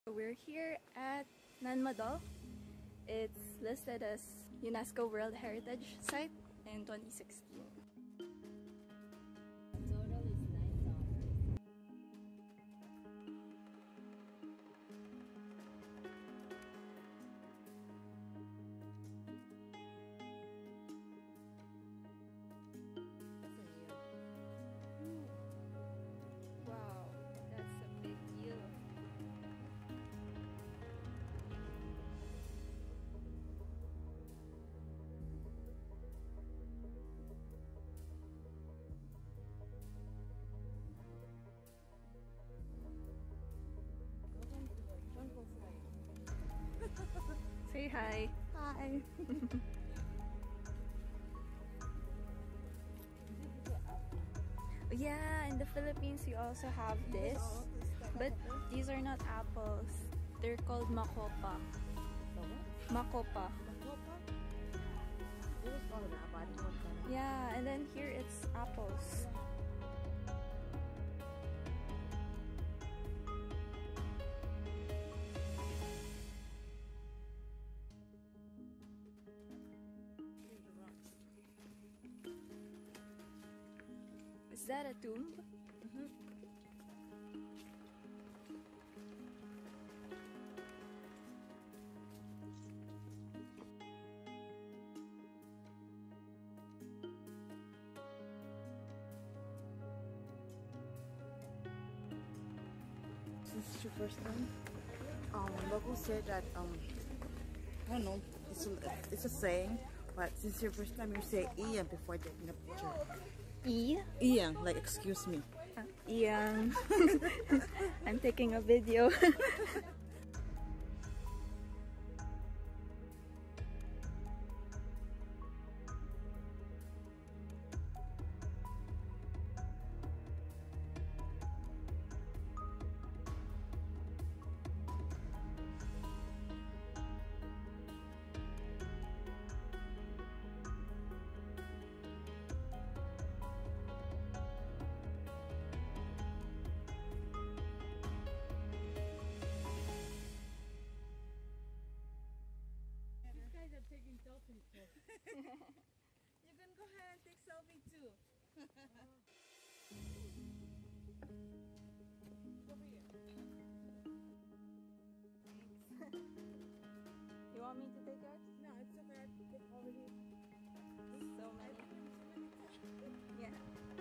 We're here at Nan Madol. It's listed as UNESCO World Heritage Site in 2016. Total is $9. Wow, that's a big deal. Say hi. Hi. Yeah, in the Philippines we also have this, but these are not apples. They're called makopa. Makopa. Yeah, and then here it's apples. Is that a tomb? This is your first time? Local said that, I don't know, it's a saying, but since your first time, you say Ian before taking a picture. Ian, like excuse me. Ian. I'm taking a video. Taking selfies. You can go ahead and take selfie too. Over here. You want me to take yours? No, it's okay. Get over here. So many. Yeah.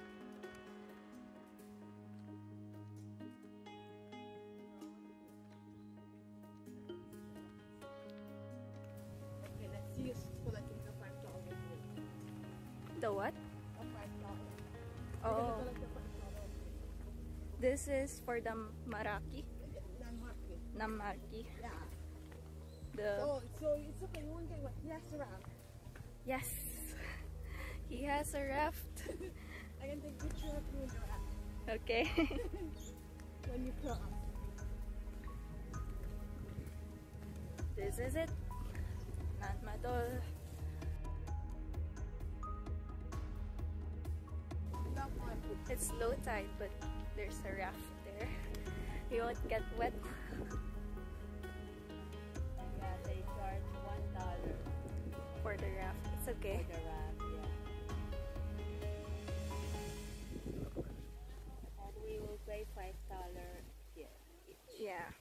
Okay, let's see you collecting the $5 bill. The what? A $5. Oh, Collect the $5. this is for the maraki. Nahnmwarki. Nahnmwarki. Yeah. The So it's okay. You won't get what? Yes, around. yes, he has a raft. I can take a picture of you in the raft Okay. when you cross. This is it. Nan Madol. That one. It's low tide, but there's a raft there. You won't get wet. Yeah, they charge $1 For the raft. It's okay. for the raft, yeah. And we will pay $5 here each. Yeah.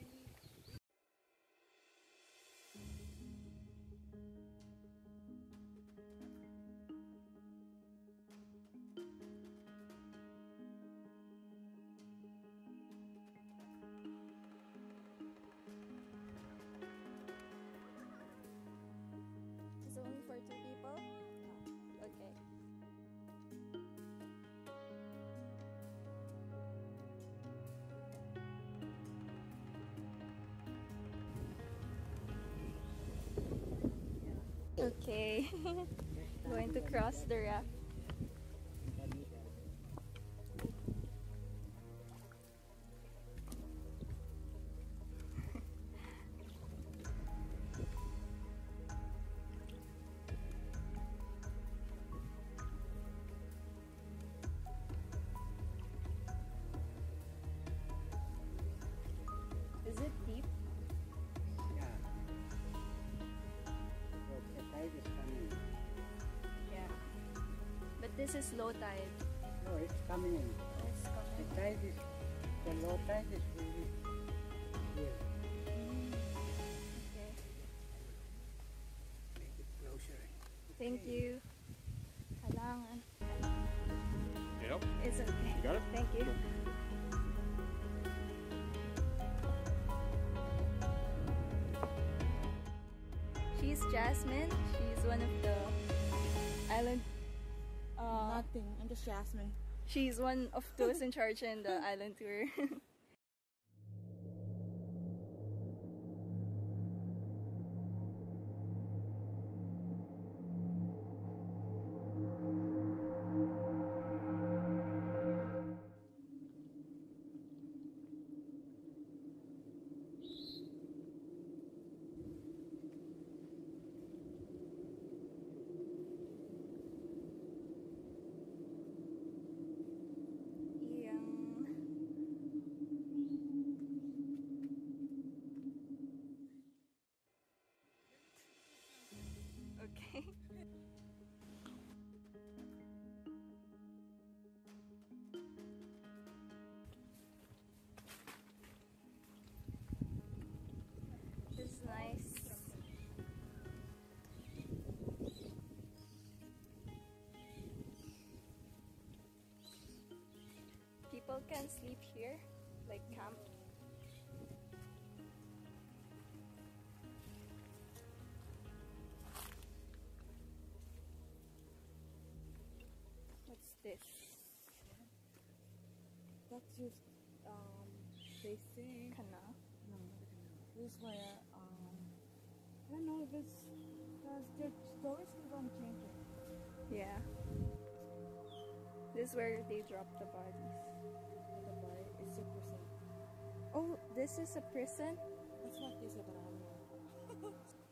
It's only for 2 people? Okay. Okay. Going to cross the raft. Is it deep? This is low tide. No, it's coming in. It's The coming. tide is, the low tide is really here. Okay. Make it closer. Thank you. Kailangan. Yep. It's okay. You got it? Thank you. She's Jasmine. She's one of the island. Nothing. I'm just Jasmine. She's one of those in charge in the island tour. Okay. This is nice. People can sleep here, like camp. What's this? That's just they say Kana? no, this is where I don't know if it's because the stories keep on changing. Yeah. This is where they drop the bodies. Like the bar, it's a prison. Oh, this is a prison? That's what they say, but I don't know.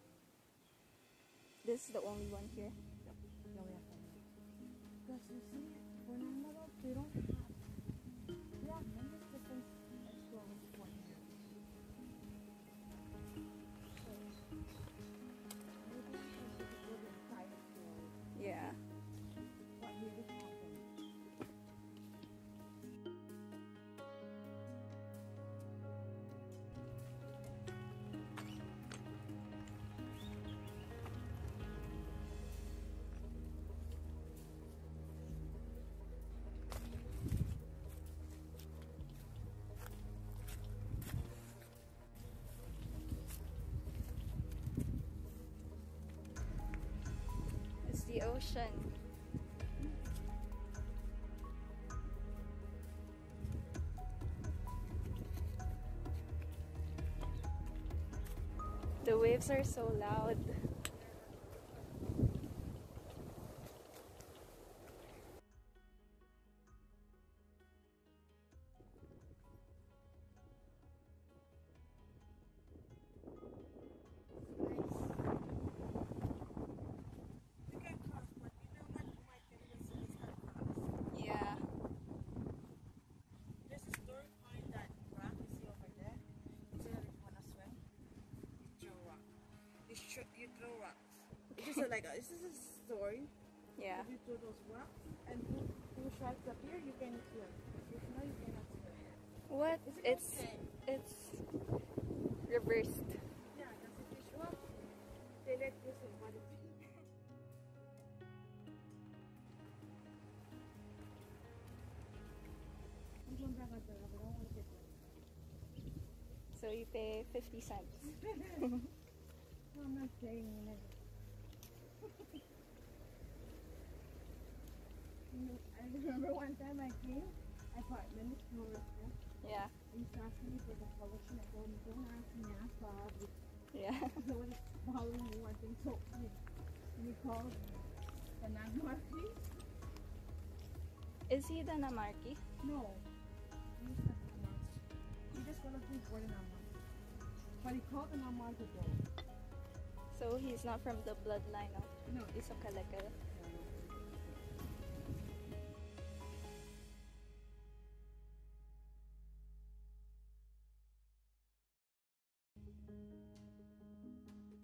This is the only one here. No, we have to. Because you see, when I'm not, they don't have. Yeah, many different exploring points. So, maybe because they could live inside the story. Yeah. What really happened? It's the ocean. The waves are so loud. You can cross, but you know what? You might get even see this kind of cross. Yeah. There's a story behind that rock you see over there. Instead of if you want to swim, you throw rock. You throw rocks. This is like this is a story. Yeah. If you throw those rocks and who strikes up here, you can swim. If not, you cannot swim. What? It's It's reversed. yeah, because if you swim, they let you swim. But if you I'm going back out there, but I don't want to get wet. So you pay 50 cents. No, I'm not saying never. I remember one time I came, I bought many tourists. Yeah. He asked me for the collection. I told him, don't ask me, ask Bob. Yeah. He was following me one thing, so he called the nahnmwarki. Is he the nahnmwarki? No, he's not the nahnmwarki. He just got a thing for the nahnmwarki. But he called the nahnmwarki though. So he's not from the bloodline of No. Isokalekal.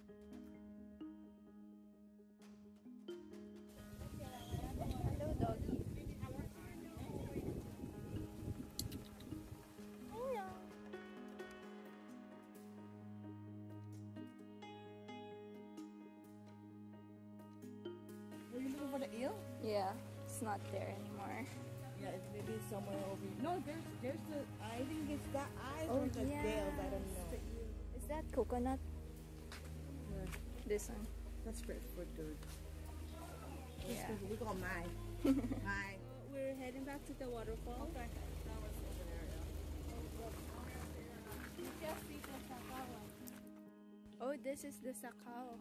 Hello, dog. still? Yeah, it's not there anymore. Yeah, it's maybe somewhere over here. No, there's the, I think it's the eyes Oh, or the tails, I don't know. Is that coconut? Yeah, This one. that's grapefruit, dude. Yeah. We call mine. Mine. We're heading back to the waterfall. Okay. That was over there, Oh, this is the sakau.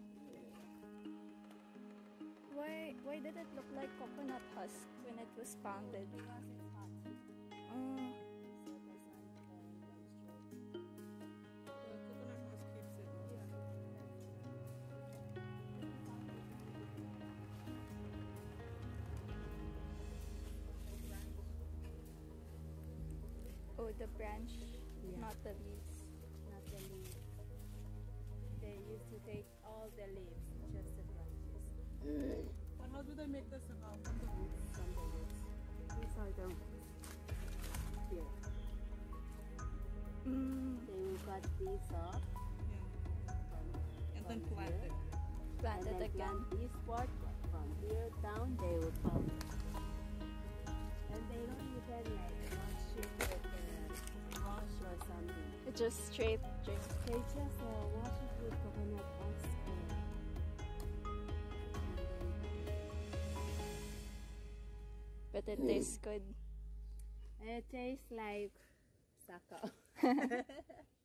Why did it look like coconut husk when it was pounded? Because it's hot. Oh, So the sun straight. The coconut husk keeps it. oh, the branch, Yeah. not the leaves. Not the leaves. They used to take all the leaves, just the branches. But how do they make the sakau from the roots? From the roots. These are the roots. Here. They will cut these off. Yeah. And then plant it. Plant And it then again. plant this part from here down, they will plant it. And they don't even like wash it with wash or something. It just straight drink. They just wash it with coconut husk. But it tastes good. And it tastes like sakau.